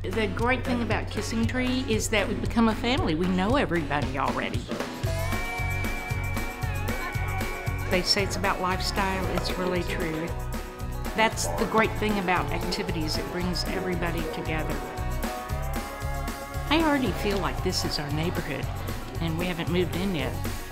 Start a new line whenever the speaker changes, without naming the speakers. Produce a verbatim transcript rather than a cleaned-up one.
The great thing about Kissing Tree is that we become a family. We know everybody already. They say it's about lifestyle. It's really true. That's the great thing about activities. It brings everybody together. I already feel like this is our neighborhood, and we haven't moved in yet.